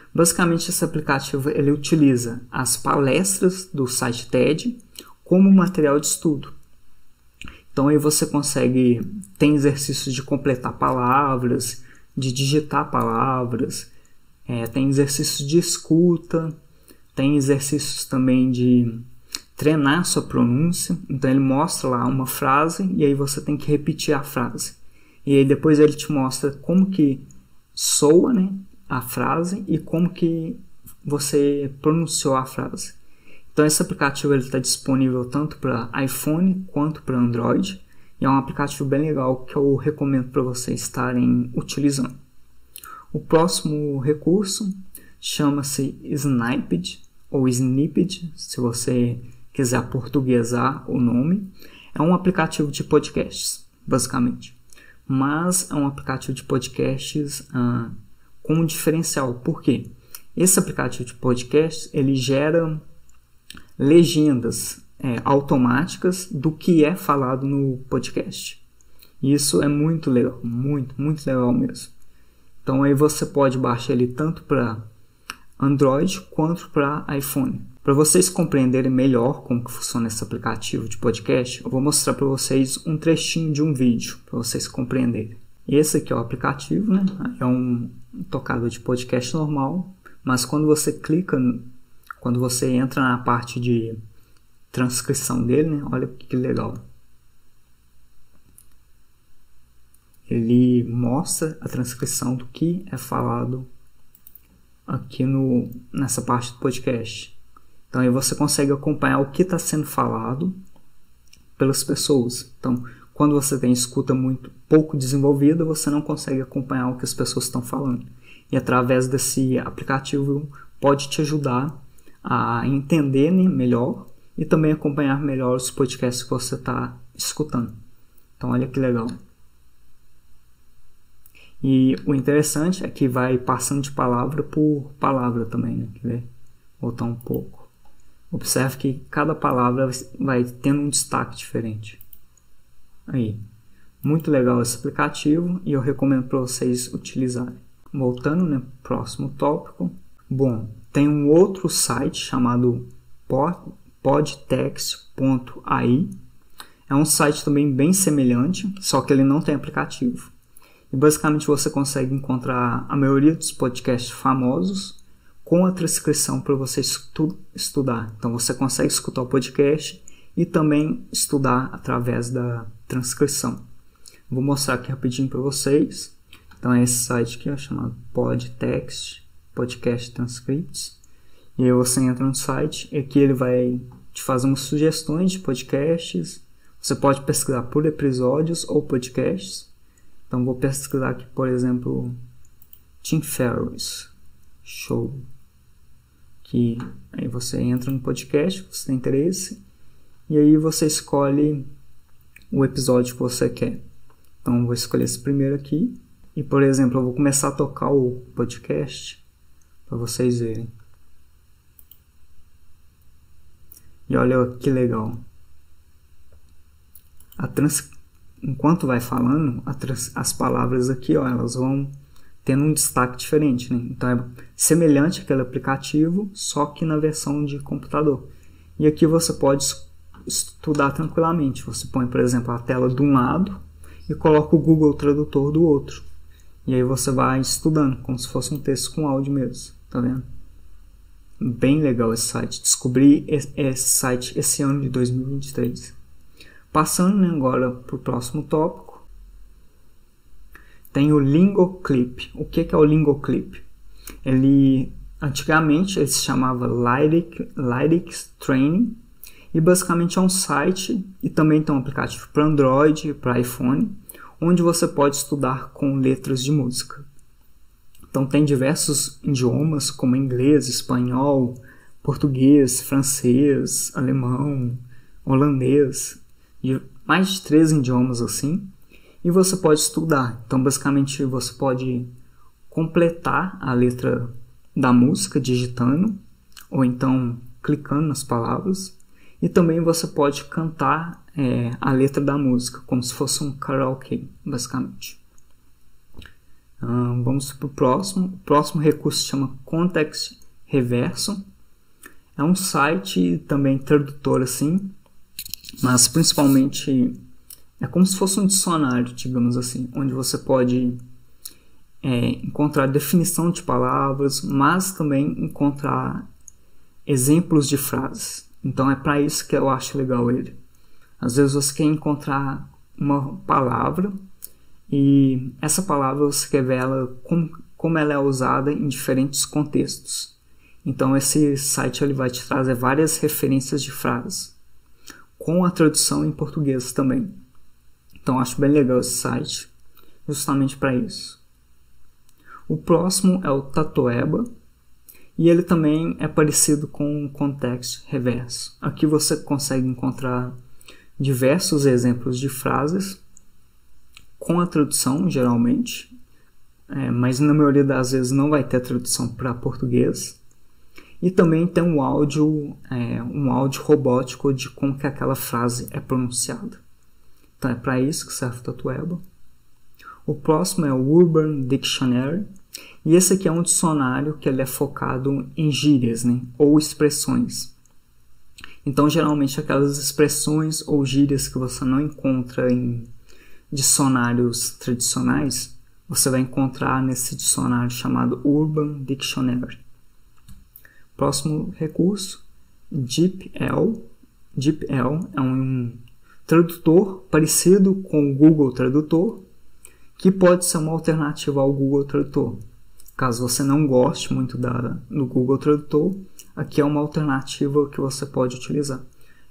Basicamente, esse aplicativo ele utiliza as palestras do site TED como material de estudo. Então aí você consegue, tem exercícios de completar palavras, de digitar palavras, tem exercícios de escuta, tem exercícios também de treinar sua pronúncia. Então ele mostra lá uma frase e aí você tem que repetir a frase. E aí depois ele te mostra como que soa, né, a frase e como que você pronunciou a frase. Então esse aplicativo está disponível tanto para iPhone quanto para Android. E é um aplicativo bem legal que eu recomendo para vocês estarem utilizando. O próximo recurso chama-se Snipped ou Snipped, se você quiser aportuguesar o nome. É um aplicativo de podcasts, basicamente. Mas é um aplicativo de podcasts com um diferencial. Por quê? Esse aplicativo de podcasts ele gera legendas automáticas do que é falado no podcast. Isso é muito legal, muito legal mesmo. Então aí você pode baixar ele tanto para Android quanto para iPhone. Para vocês compreenderem melhor como que funciona esse aplicativo de podcast, eu vou mostrar para vocês um trechinho de um vídeo para vocês compreenderem. Esse aqui é o aplicativo, né? É um tocador de podcast normal, mas quando você quando você entra na parte de transcrição dele, né? Olha que legal. Ele mostra a transcrição do que é falado aqui nessa parte do podcast. Então aí você consegue acompanhar o que está sendo falado pelas pessoas. Então, quando você tem escuta muito pouco desenvolvida, você não consegue acompanhar o que as pessoas estão falando. E através desse aplicativo pode te ajudar a entender, né, melhor e também acompanhar melhor os podcasts que você está escutando. Então olha que legal. E o interessante é que vai passando de palavra por palavra também, né? Quer ver? Voltar um pouco. Observe que cada palavra vai tendo um destaque diferente. Aí. Muito legal esse aplicativo e eu recomendo para vocês utilizarem. Voltando, né, próximo tópico. Bom, tem um outro site chamado podtext.ai. É um site também bem semelhante, só que ele não tem aplicativo. E basicamente você consegue encontrar a maioria dos podcasts famosos com a transcrição para você estudar. Então você consegue escutar o podcast e também estudar através da transcrição. Vou mostrar aqui rapidinho para vocês. Então é esse site aqui, chamado Podtext, Podcast Transcripts. E aí você entra no site e aqui ele vai te fazer umas sugestões de podcasts. Você pode pesquisar por episódios ou podcasts. Então vou pesquisar aqui, por exemplo, Tim Ferriss Show. Que aí você entra no podcast, você tem interesse, e aí você escolhe o episódio que você quer. Então eu vou escolher esse primeiro aqui. E por exemplo, eu vou começar a tocar o podcast para vocês verem. E olha que legal. Enquanto vai falando, as palavras aqui, ó, elas vão tendo um destaque diferente, né? Então é semelhante àquele aplicativo, só que na versão de computador. E aqui você pode estudar tranquilamente. Você põe, por exemplo, a tela de um lado e coloca o Google Tradutor do outro. E aí você vai estudando, como se fosse um texto com áudio mesmo. Tá vendo? Bem legal esse site. Descobri esse site esse ano de 2023. Passando, né, agora para o próximo tópico. Tem o Lingoclip. O que é o Lingoclip? Antigamente ele se chamava Lyrics Training. E basicamente é um site e também tem um aplicativo para Android e para iPhone, onde você pode estudar com letras de música. Então tem diversos idiomas como inglês, espanhol, português, francês, alemão, holandês, mais de 3 idiomas assim, e você pode estudar. Então basicamente você pode completar a letra da música digitando, ou então clicando nas palavras, e também você pode cantar a letra da música, como se fosse um karaokê, basicamente. Vamos para o próximo. O próximo recurso se chama Context Reverso. É um site também tradutor assim, mas principalmente é como se fosse um dicionário, digamos assim, onde você pode encontrar definição de palavras, mas também encontrar exemplos de frases. Então é para isso que eu acho legal ele. Às vezes você quer encontrar uma palavra e essa palavra você quer ver ela como ela é usada em diferentes contextos. Então esse site ele vai te trazer várias referências de frases, com a tradução em português também. Então acho bem legal esse site, justamente para isso. O próximo é o Tatoeba, e ele também é parecido com o Context Reverso. Aqui você consegue encontrar diversos exemplos de frases, com a tradução geralmente, mas na maioria das vezes não vai ter tradução para português. E também tem um áudio robótico de como que aquela frase é pronunciada. Então é para isso que serve o Tatoeba. O próximo é o Urban Dictionary. E esse aqui é um dicionário que ele é focado em gírias, né, ou expressões. Então geralmente aquelas expressões ou gírias que você não encontra em dicionários tradicionais, você vai encontrar nesse dicionário chamado Urban Dictionary. Próximo recurso, DeepL. DeepL é um tradutor parecido com o Google Tradutor, que pode ser uma alternativa ao Google Tradutor. Caso você não goste muito do Google Tradutor, aqui é uma alternativa que você pode utilizar.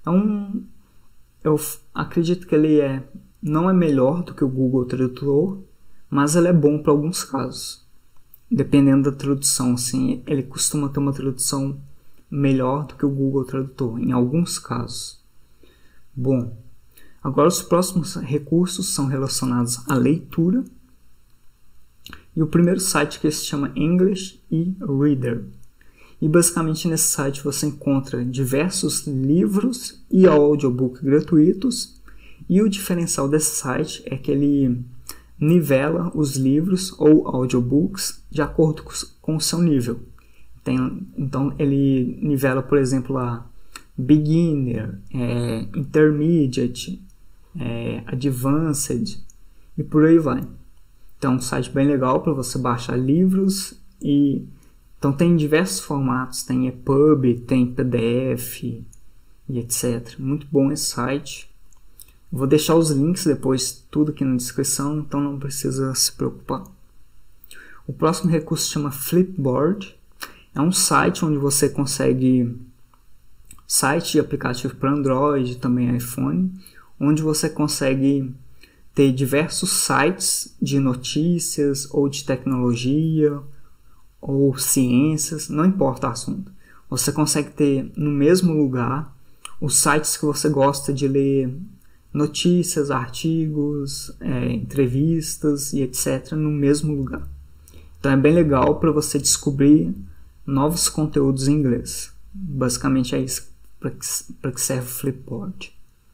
Eu acredito que ele não é melhor do que o Google Tradutor, mas ele é bom para alguns casos. Dependendo da tradução, assim, ele costuma ter uma tradução melhor do que o Google Tradutor, em alguns casos. Bom, agora os próximos recursos são relacionados à leitura. E o primeiro site que se chama English e-Reader. E basicamente nesse site você encontra diversos livros e audiobook gratuitos. E o diferencial desse site é que ele nivela os livros ou audiobooks de acordo com o seu nível. Então ele nivela, por exemplo, a Beginner, Intermediate, Advanced e por aí vai. Então é um site bem legal para você baixar livros. Então tem diversos formatos, tem EPUB, tem PDF e etc. Muito bom esse site. Vou deixar os links depois, tudo aqui na descrição, então não precisa se preocupar. O próximo recurso se chama Flipboard. É um site onde você consegue site de aplicativo para Android, também iPhone, onde você consegue ter diversos sites de notícias ou de tecnologia ou ciências, não importa o assunto. Você consegue ter no mesmo lugar os sites que você gosta de ler notícias, artigos, entrevistas e etc. no mesmo lugar. Então é bem legal para você descobrir novos conteúdos em inglês. Basicamente é isso para que serve o Flipboard.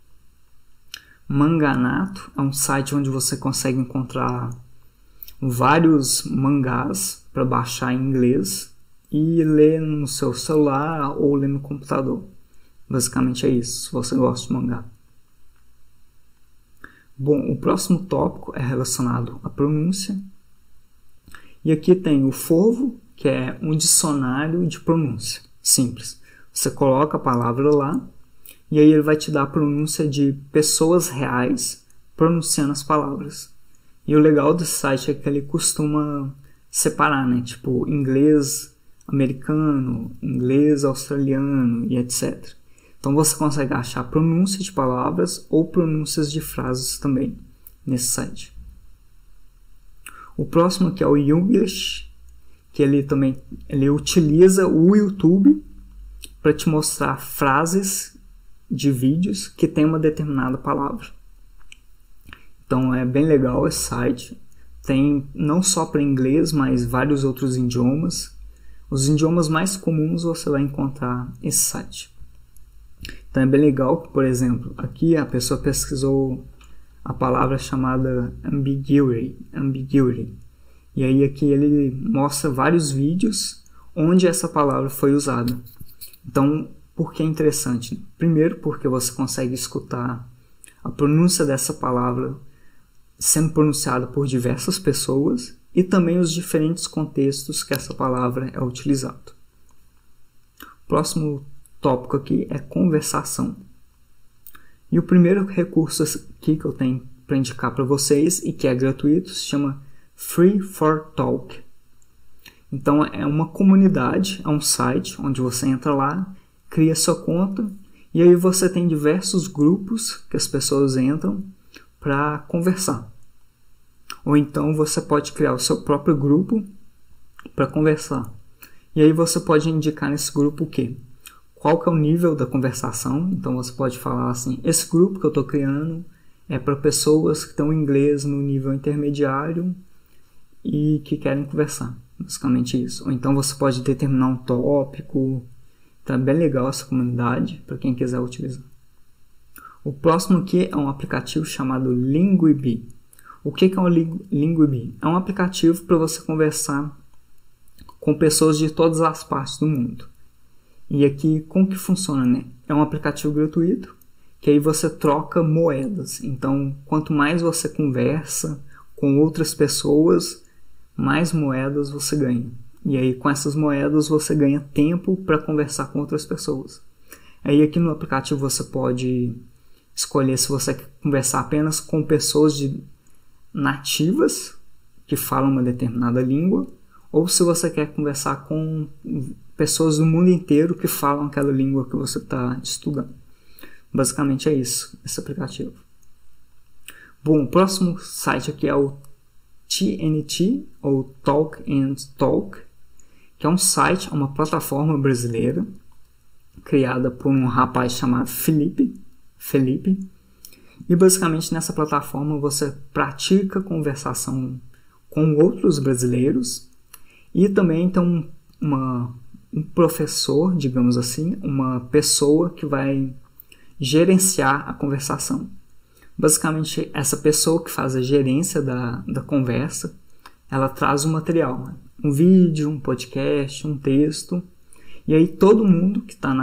Manganato é um site onde você consegue encontrar vários mangás para baixar em inglês e ler no seu celular ou ler no computador. Basicamente é isso, se você gosta de mangá. Bom, o próximo tópico é relacionado à pronúncia. E aqui tem o Forvo, que é um dicionário de pronúncia simples. Você coloca a palavra lá e aí ele vai te dar a pronúncia de pessoas reais pronunciando as palavras. E o legal desse site é que ele costuma separar, né? Tipo, inglês americano, inglês australiano e etc. Então você consegue achar pronúncia de palavras ou pronúncias de frases também nesse site. O próximo aqui é o Youglish, que ele utiliza o YouTube para te mostrar frases de vídeos que tem uma determinada palavra. Então é bem legal esse site. Tem não só para inglês, mas vários outros idiomas. Os idiomas mais comuns você vai encontrar nesse site. Então é bem legal que, por exemplo, aqui a pessoa pesquisou a palavra chamada ambiguity. E aí aqui ele mostra vários vídeos onde essa palavra foi usada. Então, por que é interessante? Primeiro, porque você consegue escutar a pronúncia dessa palavra sendo pronunciada por diversas pessoas e também os diferentes contextos que essa palavra é utilizada. O próximo tópico aqui é conversação. E o primeiro recurso aqui que eu tenho para indicar para vocês e que é gratuito se chama Free4Talk. Então é uma comunidade, é um site onde você entra lá, cria sua conta e aí você tem diversos grupos que as pessoas entram para conversar. Ou então você pode criar o seu próprio grupo para conversar. E aí você pode indicar nesse grupo o quê? Qual que é o nível da conversação? Então você pode falar assim, esse grupo que eu estou criando é para pessoas que estão em inglês no nível intermediário e que querem conversar. Basicamente isso. Ou então você pode determinar um tópico. Então é bem legal essa comunidade para quem quiser utilizar. O próximo aqui é um aplicativo chamado Linguibee. O que é o Linguibee? É um aplicativo para você conversar com pessoas de todas as partes do mundo. E aqui, como que funciona, né? É um aplicativo gratuito, que aí você troca moedas. Então, quanto mais você conversa com outras pessoas, mais moedas você ganha. E aí, com essas moedas, você ganha tempo para conversar com outras pessoas. Aí, aqui no aplicativo, você pode escolher se você quer conversar apenas com pessoas nativas, que falam uma determinada língua, ou se você quer conversar com pessoas do mundo inteiro que falam aquela língua que você está estudando. Basicamente é isso, esse aplicativo. Bom, o próximo site aqui é o TNT, ou Talk and Talk, que é um site, uma plataforma brasileira, criada por um rapaz chamado Felipe. E basicamente nessa plataforma você pratica conversação com outros brasileiros e também tem um professor, digamos assim, uma pessoa que vai gerenciar a conversação. Basicamente, essa pessoa que faz a gerência da conversa, ela traz um material, um vídeo, um podcast, um texto, e aí todo mundo que está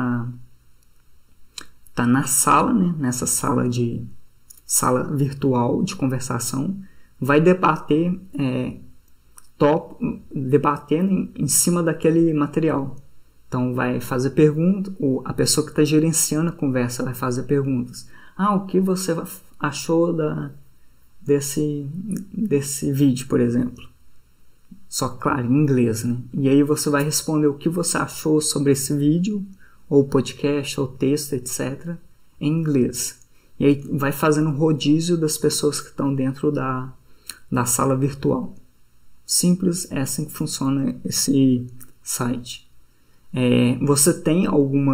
na sala, né, nessa sala virtual de conversação, vai debater debatendo em cima daquele material. Então vai fazer perguntas, a pessoa que está gerenciando a conversa vai fazer perguntas. O que você achou desse vídeo, por exemplo? Só claro, em inglês, né? E aí você vai responder o que você achou sobre esse vídeo, ou podcast, ou texto, etc., em inglês. E aí vai fazendo um rodízio das pessoas que estão dentro da sala virtual. Simples, é assim que funciona esse site. Você tem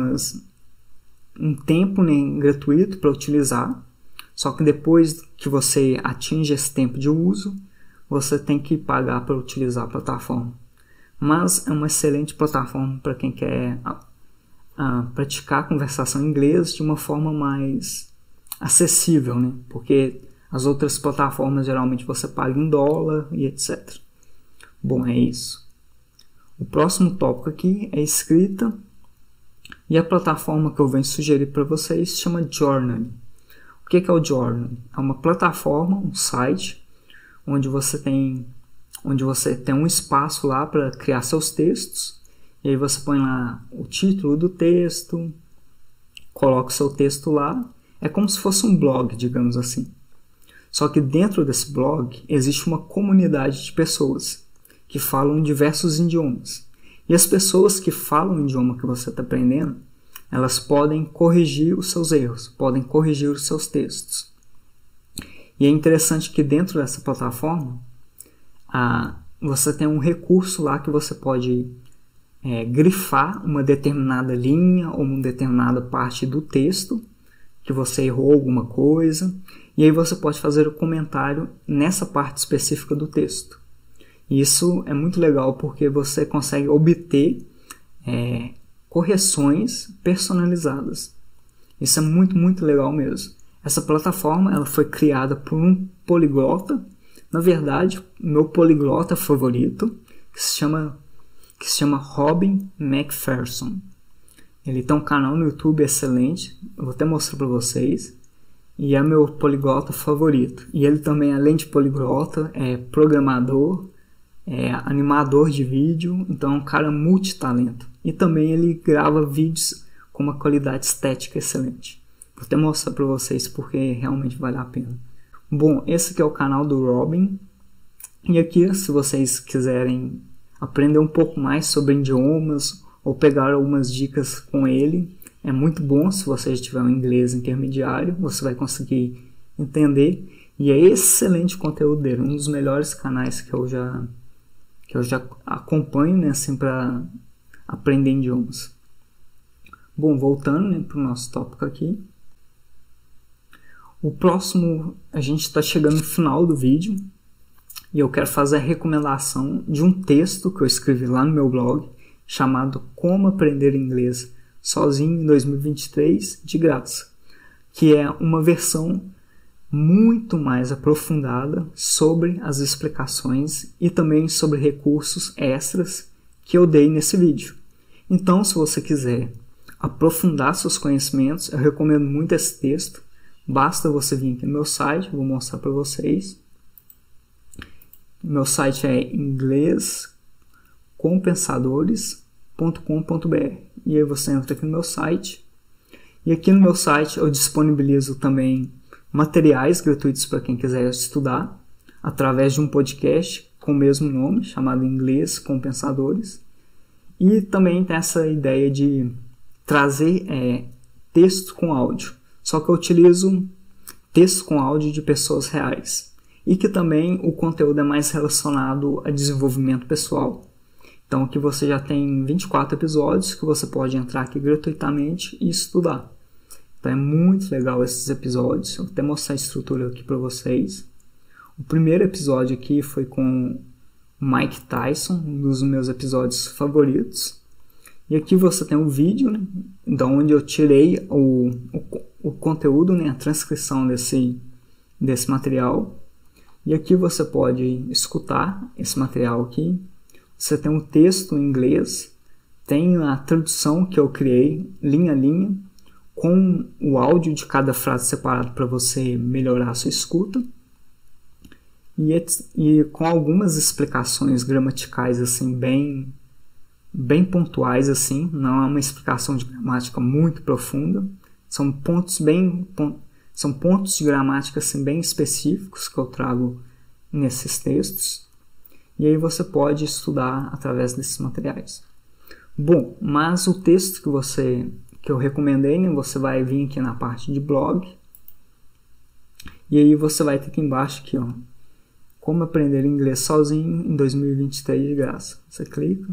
um tempo, né, gratuito para utilizar, só que depois que você atinge esse tempo de uso, você tem que pagar para utilizar a plataforma. Mas é uma excelente plataforma para quem quer praticar conversação em inglês de uma forma mais acessível, né? Porque as outras plataformas geralmente você paga em dólar e etc. Bom, é isso. O próximo tópico aqui é escrita e a plataforma que eu venho sugerir para vocês se chama Journaly. O que é o Journaly? É uma plataforma, um site, onde você tem um espaço lá para criar seus textos, e aí você põe lá o título do texto, coloca o seu texto lá, é como se fosse um blog, digamos assim. Só que dentro desse blog existe uma comunidade de pessoas que falam diversos idiomas. E as pessoas que falam o idioma que você está aprendendo, elas podem corrigir os seus erros, podem corrigir os seus textos. E é interessante que dentro dessa plataforma, você tem um recurso lá que você pode grifar uma determinada linha ou uma determinada parte do texto, que você errou alguma coisa, e aí você pode fazer o comentário nessa parte específica do texto. Isso é muito legal porque você consegue obter correções personalizadas. Isso é muito, muito legal mesmo. Essa plataforma ela foi criada por um poliglota Na verdade, meu poliglota favorito, que se chama Robin McPherson. Ele tem um canal no YouTube excelente, eu vou até mostrar para vocês, e é meu poliglota favorito. E ele também, além de poliglota, é programador, é animador de vídeo, então é um cara multitalento. E também ele grava vídeos com uma qualidade estética excelente. Vou até mostrar para vocês porque realmente vale a pena. Bom, esse aqui é o canal do Robin. E aqui, se vocês quiserem aprender um pouco mais sobre idiomas ou pegar algumas dicas com ele, é muito bom. Se você tiver um inglês intermediário, você vai conseguir entender. E é excelente o conteúdo dele, um dos melhores canais que eu já acompanho, né, assim, para aprender idiomas. Bom, voltando, né, para o nosso tópico aqui. O próximo, a gente está chegando no final do vídeo e eu quero fazer a recomendação de um texto que eu escrevi lá no meu blog chamado Como Aprender Inglês Sozinho em 2023 de graça, que é uma versão muito mais aprofundada sobre as explicações e também sobre recursos extras que eu dei nesse vídeo. Então, se você quiser aprofundar seus conhecimentos, eu recomendo muito esse texto. Basta você vir aqui no meu site, vou mostrar para vocês. Meu site é inglescompensadores.com.br e aí você entra aqui no meu site. E aqui no meu site eu disponibilizo também materiais gratuitos para quem quiser estudar através de um podcast com o mesmo nome, chamado Inglês Compensadores. E também tem essa ideia de trazer texto com áudio. Só que eu utilizo texto com áudio de pessoas reais. E que também o conteúdo é mais relacionado a desenvolvimento pessoal. Então aqui você já tem 24 episódios que você pode entrar aqui gratuitamente e estudar. Então é muito legal esses episódios. Eu vou até mostrar a estrutura aqui para vocês. O primeiro episódio aqui foi com o Mike Tyson, um dos meus episódios favoritos. E aqui você tem um vídeo, né, de onde eu tirei o conteúdo, né, a transcrição desse material. E aqui você pode escutar esse material aqui. Você tem um texto em inglês, tem a tradução que eu criei, linha a linha, com o áudio de cada frase separado para você melhorar a sua escuta. E com algumas explicações gramaticais assim, bem pontuais, assim, não é uma explicação de gramática muito profunda, são pontos de gramática assim, bem específicos que eu trago nesses textos, e aí você pode estudar através desses materiais. Bom, mas o texto que eu recomendei, né, você vai vir aqui na parte de blog, e aí você vai ter aqui embaixo aqui, ó, Como Aprender Inglês Sozinho em 2023 de graça. Você clica.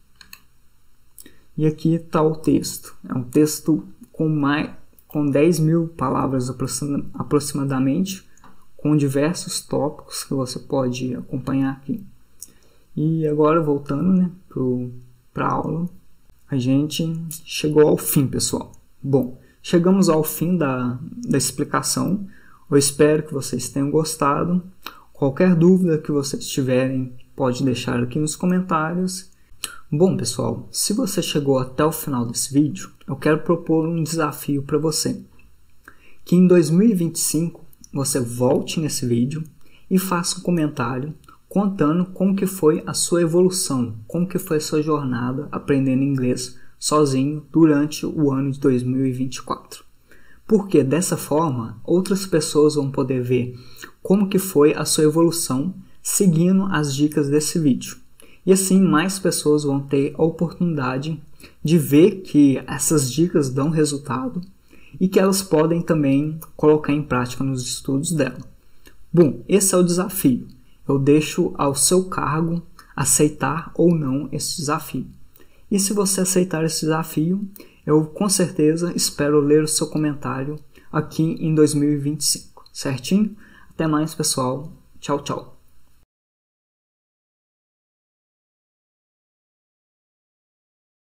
E aqui está o texto. É um texto com 10 mil palavras aproximadamente, com diversos tópicos que você pode acompanhar aqui. E agora, voltando, né, para a aula, a gente chegou ao fim, pessoal. Bom, chegamos ao fim da explicação. Eu espero que vocês tenham gostado. Qualquer dúvida que vocês tiverem, pode deixar aqui nos comentários. Bom, pessoal, se você chegou até o final desse vídeo, eu quero propor um desafio para você. Que em 2025 você volte nesse vídeo e faça um comentário contando como que foi a sua evolução, como que foi a sua jornada aprendendo inglês sozinho durante o ano de 2024. Porque dessa forma, outras pessoas vão poder ver como que foi a sua evolução seguindo as dicas desse vídeo. E assim mais pessoas vão ter a oportunidade de ver que essas dicas dão resultado e que elas podem também colocar em prática nos estudos dela. Bom, esse é o desafio. Eu deixo ao seu cargo aceitar ou não esse desafio. E se você aceitar esse desafio, eu com certeza espero ler o seu comentário aqui em 2025, certinho? Até mais, pessoal. Tchau, tchau.